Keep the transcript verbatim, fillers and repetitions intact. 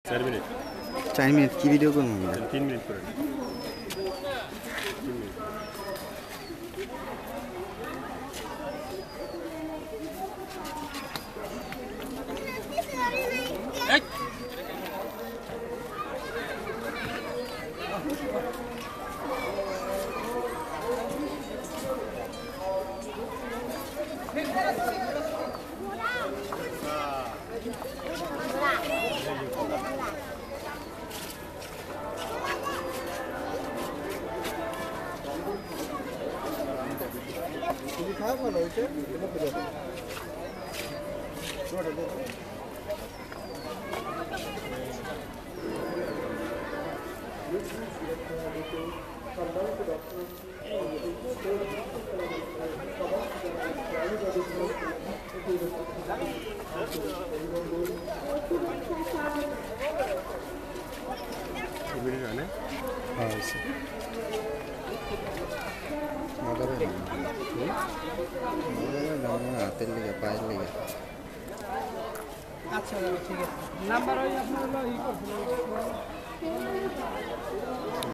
চার মিনিট চার মিনিট কি ভিডিও করবো তিন মিনিট করে হাতের লেগে পায়ের লেগে আচ্ছা ঠিক আছে নাম্বার ওই আপনার